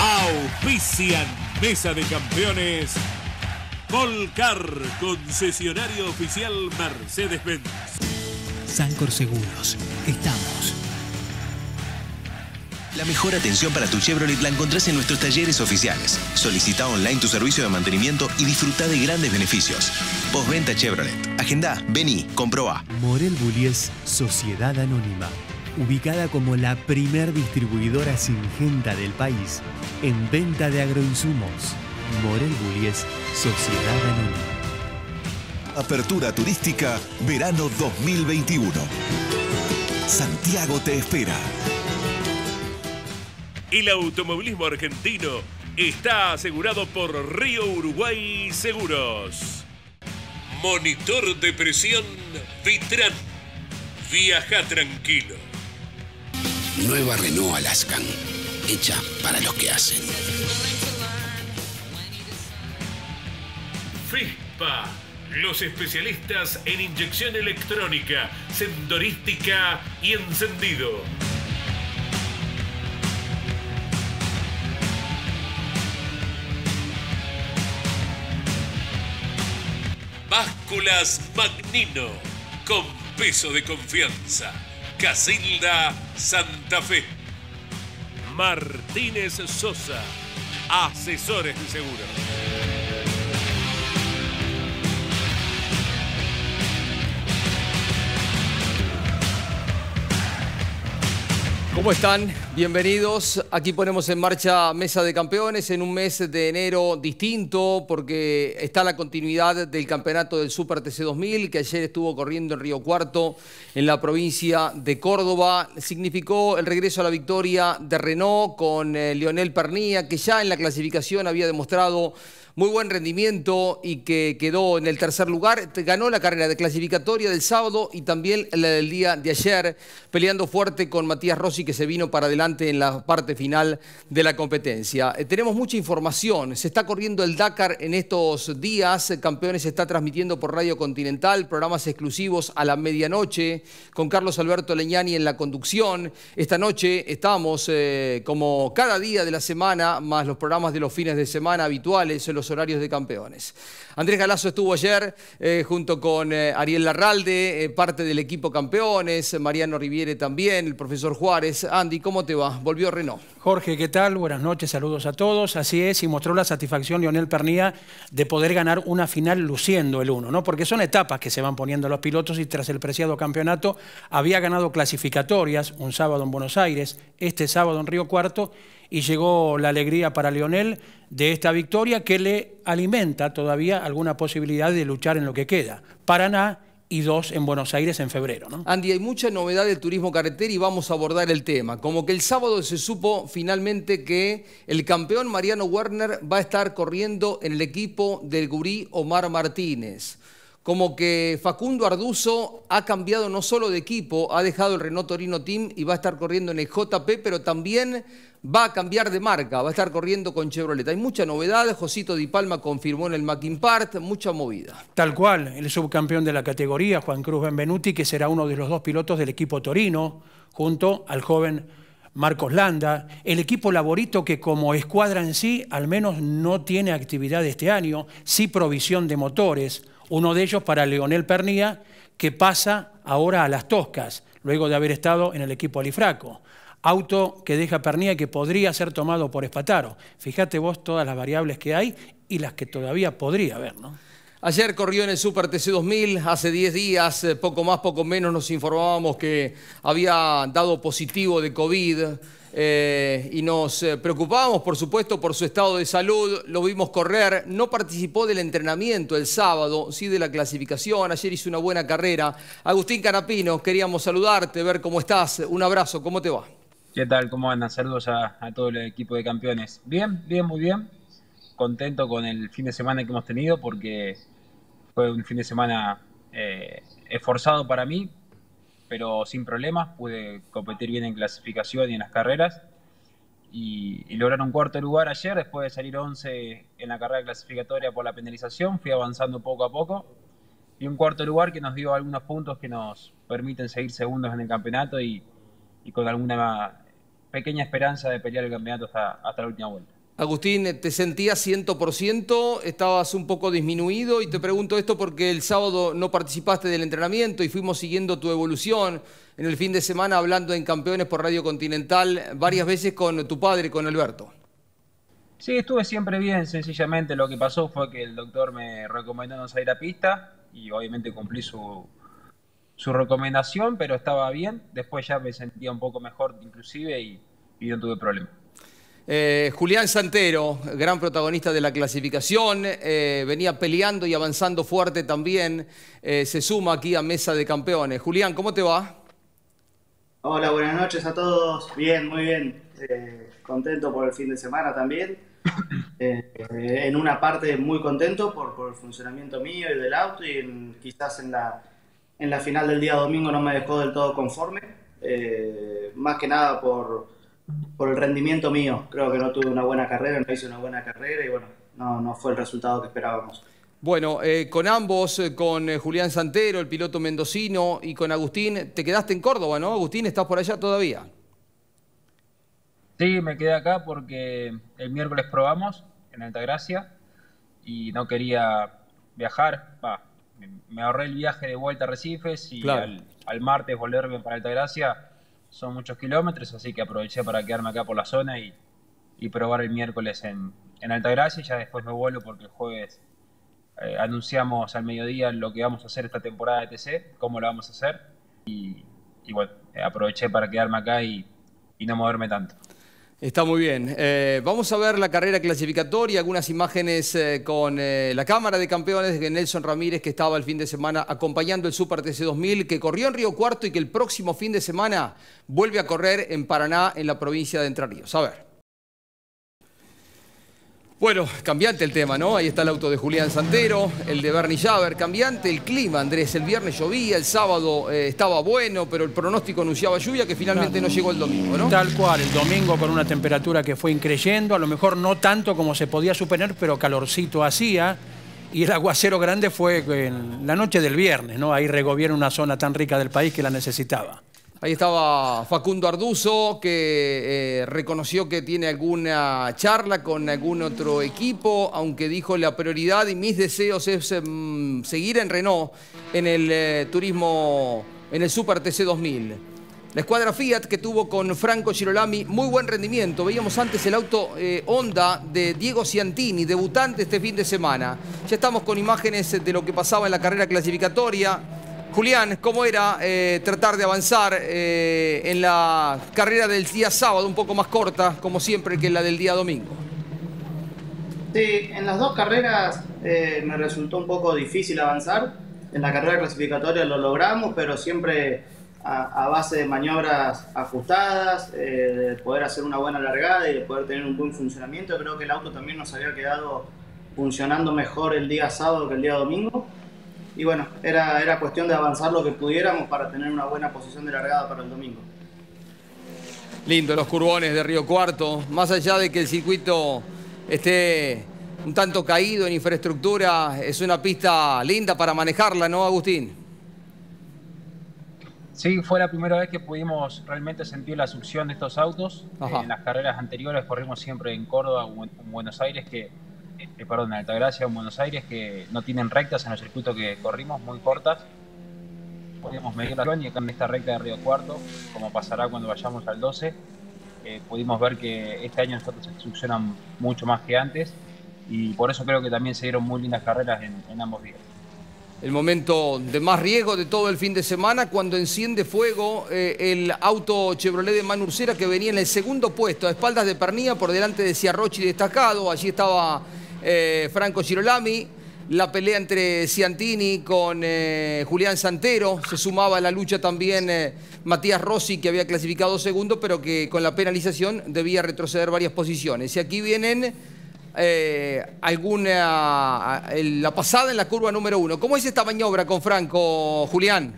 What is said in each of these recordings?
Auspician Mesa de Campeones. Volcar, concesionario oficial Mercedes-Benz. Sancor Seguros, estamos. La mejor atención para tu Chevrolet la encontrás en nuestros talleres oficiales. Solicita online tu servicio de mantenimiento y disfruta de grandes beneficios. Postventa Chevrolet. Agendá, vení, comprobá. Morel Bullies Sociedad Anónima. Ubicada como la primer distribuidora singenta del país en venta de agroinsumos. Morel Bullies Sociedad Anónima. Apertura turística verano 2021. Santiago te espera. El automovilismo argentino está asegurado por Río Uruguay Seguros. Monitor de presión Vitran. Viaja tranquilo. Nueva Renault Alaskan, hecha para los que hacen. FISPA, los especialistas en inyección electrónica, sensorística y encendido. Básculas Magnino, con peso de confianza. Casilda, Santa Fe. Martínez Sosa, asesores de seguros. ¿Cómo están? Bienvenidos. Aquí ponemos en marcha Mesa de Campeones en un mes de enero distinto porque está la continuidad del campeonato del Super TC 2000 que ayer estuvo corriendo en Río Cuarto, en la provincia de Córdoba. Significó el regreso a la victoria de Renault con Lionel Pernía, que ya en la clasificación había demostrado muy buen rendimiento y que quedó en el tercer lugar. Ganó la carrera de clasificatoria del sábado y también la del día de ayer, peleando fuerte con Matías Rossi, que se vino para adelante en la parte final de la competencia. Tenemos mucha información. Se está corriendo el Dakar en estos días. Campeones se está transmitiendo por Radio Continental, programas exclusivos a la medianoche, con Carlos Alberto Leñani en la conducción. Esta noche estamos, como cada día de la semana, más los programas de los fines de semana habituales, los horarios de Campeones. Andrés Galazo estuvo ayer junto con Ariel Larralde, parte del equipo Campeones, Mariano Riviere también, el profesor Juárez. Andy, ¿cómo te va? Volvió Renault. Jorge, ¿qué tal? Buenas noches, saludos a todos. Así es, y mostró la satisfacción Lionel Pernía de poder ganar una final luciendo el 1, ¿no? Porque son etapas que se van poniendo los pilotos y tras el preciado campeonato había ganado clasificatorias, un sábado en Buenos Aires, este sábado en Río Cuarto, y llegó la alegría para Lionel de esta victoria que le alimenta todavía alguna posibilidad de luchar en lo que queda. Paraná y 2 en Buenos Aires en febrero, ¿no? Andy, hay mucha novedad del turismo carretera y vamos a abordar el tema. Como que el sábado se supo finalmente que el campeón Mariano Werner va a estar corriendo en el equipo del gurí Omar Martínez. Como que Facundo Arduzo ha cambiado no solo de equipo, ha dejado el Renault Torino Team y va a estar corriendo en el JP, pero también va a cambiar de marca, va a estar corriendo con Chevrolet. Hay mucha novedad, Josito Di Palma confirmó en el Mackinpart, mucha movida. Tal cual, el subcampeón de la categoría, Juan Cruz Benvenuti, que será uno de los 2 pilotos del equipo Torino, junto al joven Marcos Landa. El equipo Laborito, que como escuadra en sí, al menos no tiene actividad este año, sí provisión de motores. Uno de ellos para Lionel Pernía, que pasa ahora a las Toscas, luego de haber estado en el equipo Alifraco. Auto que deja Pernía y que podría ser tomado por Espataro. Fíjate vos todas las variables que hay y las que todavía podría haber, ¿no? Ayer corrió en el Super TC 2000, hace 10 días, poco más, poco menos, nos informábamos que había dado positivo de COVID y nos preocupábamos, por supuesto, por su estado de salud. Lo vimos correr, no participó del entrenamiento el sábado, sí de la clasificación. Ayer hizo una buena carrera. Agustín Canapino, queríamos saludarte, ver cómo estás. Un abrazo, ¿cómo te va? ¿Qué tal? ¿Cómo andan? Saludos a todo el equipo de Campeones. Bien, bien, muy bien. Contento con el fin de semana que hemos tenido porque fue un fin de semana esforzado para mí, pero sin problemas. Pude competir bien en clasificación y en las carreras y lograr un cuarto lugar ayer después de salir 11 en la carrera clasificatoria por la penalización. Fui avanzando poco a poco y un cuarto lugar que nos dio algunos puntos que nos permiten seguir segundos en el campeonato y con alguna pequeña esperanza de pelear el campeonato hasta la última vuelta. Agustín, ¿te sentías 100%? ¿Estabas un poco disminuido? Y te pregunto esto porque el sábado no participaste del entrenamiento y fuimos siguiendo tu evolución en el fin de semana hablando en Campeones por Radio Continental varias veces con tu padre, con Alberto. Sí, estuve siempre bien. Sencillamente lo que pasó fue que el doctor me recomendó no salir a pista y obviamente cumplí su recomendación, pero estaba bien. Después ya me sentía un poco mejor inclusive y no tuve problema. Julián Santero, gran protagonista de la clasificación, venía peleando y avanzando fuerte también, se suma aquí a Mesa de Campeones. Julián, ¿cómo te va? Hola, buenas noches a todos. Bien, muy bien. Contento por el fin de semana también. En una parte muy contento por el funcionamiento mío y del auto y quizás en la final del día domingo no me dejó del todo conforme. Más que nada por el rendimiento mío. Creo que no tuve una buena carrera, no hice una buena carrera y bueno, no fue el resultado que esperábamos. Bueno, con ambos, con Julián Santero, el piloto mendocino, y con Agustín, te quedaste en Córdoba, ¿no? Agustín, ¿estás por allá todavía? Sí, me quedé acá porque el miércoles probamos en Altagracia y no quería viajar. Me ahorré el viaje de vuelta a Arrecifes y claro, al martes volverme para Altagracia. Son muchos kilómetros, así que aproveché para quedarme acá por la zona y probar el miércoles en Altagracia. Y ya después me vuelvo porque el jueves anunciamos al mediodía lo que vamos a hacer esta temporada de TC, cómo lo vamos a hacer. Y bueno, aproveché para quedarme acá y no moverme tanto. Está muy bien. Vamos a ver la carrera clasificatoria, algunas imágenes con la Cámara de Campeones de Nelson Ramírez, que estaba el fin de semana acompañando el Super TC 2000, que corrió en Río Cuarto y que el próximo fin de semana vuelve a correr en Paraná, en la provincia de Entre Ríos. A ver. Bueno, cambiante el tema, ¿no? Ahí está el auto de Julián Santero, el de Bernie Javer. Cambiante el clima, Andrés. El viernes llovía, el sábado estaba bueno, pero el pronóstico anunciaba lluvia que finalmente no llegó el domingo, ¿no? Tal cual, el domingo con una temperatura que fue increyendo, a lo mejor no tanto como se podía suponer, pero calorcito hacía. Y el aguacero grande fue en la noche del viernes, ¿no? Ahí regoviera una zona tan rica del país que la necesitaba. Ahí estaba Facundo Arduzo, que reconoció que tiene alguna charla con algún otro equipo, aunque dijo la prioridad y mis deseos es seguir en Renault en el turismo, en el Super TC 2000. La escuadra Fiat que tuvo con Franco Girolami muy buen rendimiento. Veíamos antes el auto Honda de Diego Ciantini, debutante este fin de semana. Ya estamos con imágenes de lo que pasaba en la carrera clasificatoria. Julián, ¿cómo era tratar de avanzar en la carrera del día sábado, un poco más corta, como siempre, que la del día domingo? Sí, en las dos carreras me resultó un poco difícil avanzar. En la carrera clasificatoria lo logramos, pero siempre a base de maniobras ajustadas, de poder hacer una buena largada y de poder tener un buen funcionamiento. Creo que el auto también nos había quedado funcionando mejor el día sábado que el día domingo. Y bueno, era cuestión de avanzar lo que pudiéramos para tener una buena posición de largada para el domingo. Lindo los curbones de Río Cuarto. Más allá de que el circuito esté un tanto caído en infraestructura, es una pista linda para manejarla, ¿no, Agustín? Sí, fue la primera vez que pudimos realmente sentir la succión de estos autos. En las carreras anteriores corrimos siempre en Córdoba o en Buenos Aires, en Altagracia o en Buenos Aires, que no tienen rectas en el circuito que corrimos, muy cortas. Podíamos medir la acción y acá en esta recta de Río Cuarto, como pasará cuando vayamos al 12, pudimos ver que este año nosotros se succionan mucho más que antes y por eso creo que también se dieron muy lindas carreras en ambos días. El momento de más riesgo de todo el fin de semana, cuando enciende fuego el auto Chevrolet de Manu Ursera, que venía en el segundo puesto, a espaldas de Pernía, por delante de Ciarrochi destacado. Allí estaba Franco Girolami. La pelea entre Ciantini con Julián Santero. Se sumaba a la lucha también Matías Rossi, que había clasificado segundo, pero que con la penalización debía retroceder varias posiciones. Y aquí vienen la pasada en la curva número 1. ¿Cómo es esta maniobra con Franco, Julián?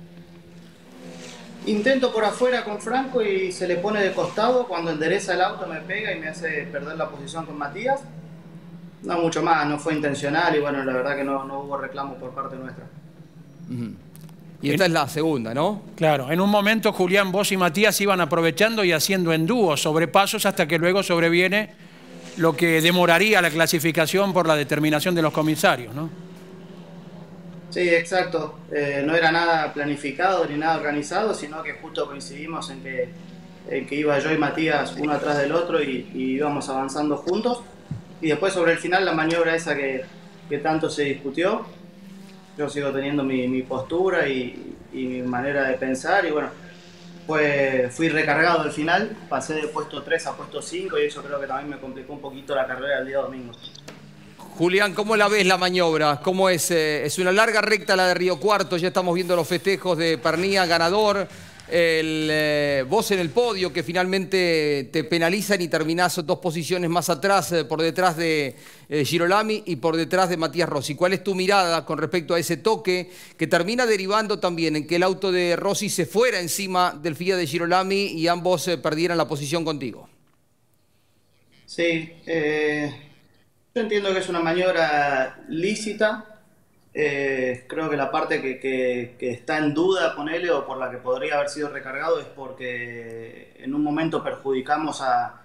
Intento por afuera con Franco y se le pone de costado. Cuando endereza el auto me pega y me hace perder la posición con Matías. No mucho más, no fue intencional y bueno, la verdad que no hubo reclamo por parte nuestra. Y esta es la segunda, ¿no? Claro, en un momento Julián, vos y Matías iban aprovechando y haciendo en dúo sobrepasos hasta que luego sobreviene lo que demoraría la clasificación por la determinación de los comisarios, ¿no? Sí, exacto. No era nada planificado ni nada organizado, sino que justo coincidimos en que iba yo y Matías uno atrás del otro y íbamos avanzando juntos. Y después sobre el final la maniobra esa que tanto se discutió, yo sigo teniendo mi postura y mi manera de pensar y bueno, fui recargado al final, pasé de puesto 3 a puesto 5 y eso creo que también me complicó un poquito la carrera el día domingo. Julián, ¿cómo la ves la maniobra? ¿Cómo es? Es una larga recta la de Río Cuarto, ya estamos viendo los festejos de Pernía, ganador. Vos en el podio, que finalmente te penalizan y terminás 2 posiciones más atrás, por detrás de Girolami y por detrás de Matías Rossi. ¿Cuál es tu mirada con respecto a ese toque que termina derivando también en que el auto de Rossi se fuera encima del Fiat de Girolami y ambos perdieran la posición contigo? Sí, yo entiendo que es una maniobra lícita. Creo que la parte que está en duda, ponele, o por la que podría haber sido recargado es porque en un momento perjudicamos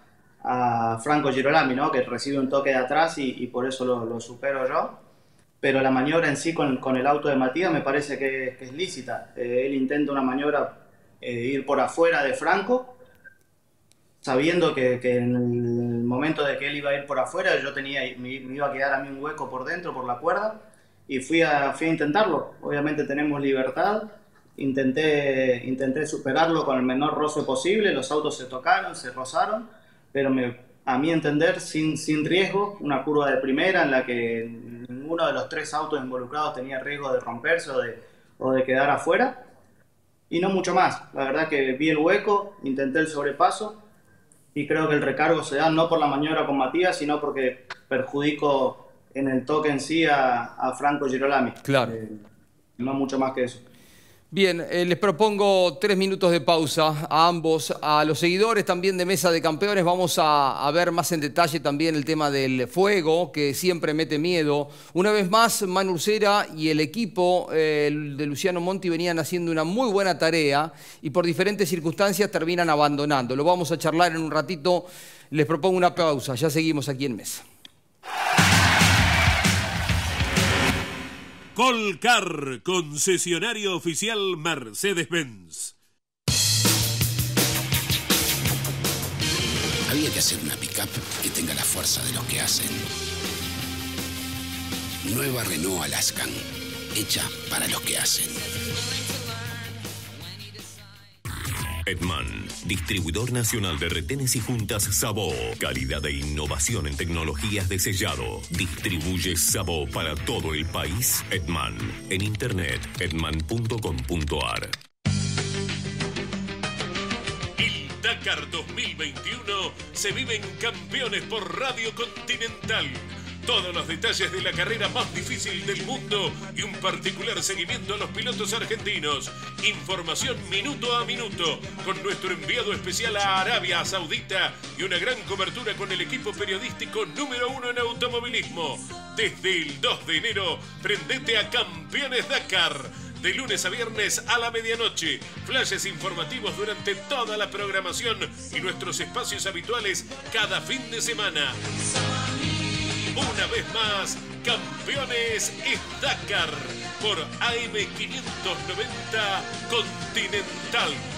a Franco Girolami, ¿no? Que recibe un toque de atrás y por eso lo supero yo. Pero la maniobra en sí con el auto de Matías me parece que es lícita. Él intenta una maniobra, ir por afuera de Franco, sabiendo que en el momento de que él iba a ir por afuera me iba a quedar a mí un hueco por dentro, por la cuerda. Y fui a intentarlo. Obviamente tenemos libertad. Intenté superarlo con el menor roce posible. Los autos se tocaron, se rozaron, pero a mi entender sin riesgo. Una curva de primera en la que ninguno de los 3 autos involucrados tenía riesgo de romperse o de quedar afuera. Y no mucho más. La verdad que vi el hueco, intenté el sobrepaso y creo que el recargo se da no por la maniobra con Matías, sino porque perjudico en el toque en sí a Franco Girolami. Claro. No mucho más que eso. Bien, les propongo 3 minutos de pausa a ambos, a los seguidores también de Mesa de Campeones. Vamos a ver más en detalle también el tema del fuego, que siempre mete miedo. Una vez más, Manu Ursera y el equipo de Luciano Monti venían haciendo una muy buena tarea y por diferentes circunstancias terminan abandonando. Lo vamos a charlar en un ratito. Les propongo una pausa. Ya seguimos aquí en Mesa. Colcar, concesionario oficial Mercedes-Benz. Había que hacer una pick-up que tenga la fuerza de los que hacen. Nueva Renault Alaskan, hecha para los que hacen. Edman, distribuidor nacional de retenes y juntas Sabó. Calidad e innovación en tecnologías de sellado. Distribuye Sabó para todo el país. Edman, en internet, edman.com.ar. El Dakar 2021 se vive en Campeones por Radio Continental. Todos los detalles de la carrera más difícil del mundo y un particular seguimiento a los pilotos argentinos. Información minuto a minuto con nuestro enviado especial a Arabia Saudita y una gran cobertura con el equipo periodístico número 1 en automovilismo. Desde el 2 de enero, prendete a Campeones Dakar. De lunes a viernes a la medianoche. Flashes informativos durante toda la programación y nuestros espacios habituales cada fin de semana. Una vez más, Campeones es Dakar por AM590 Continental.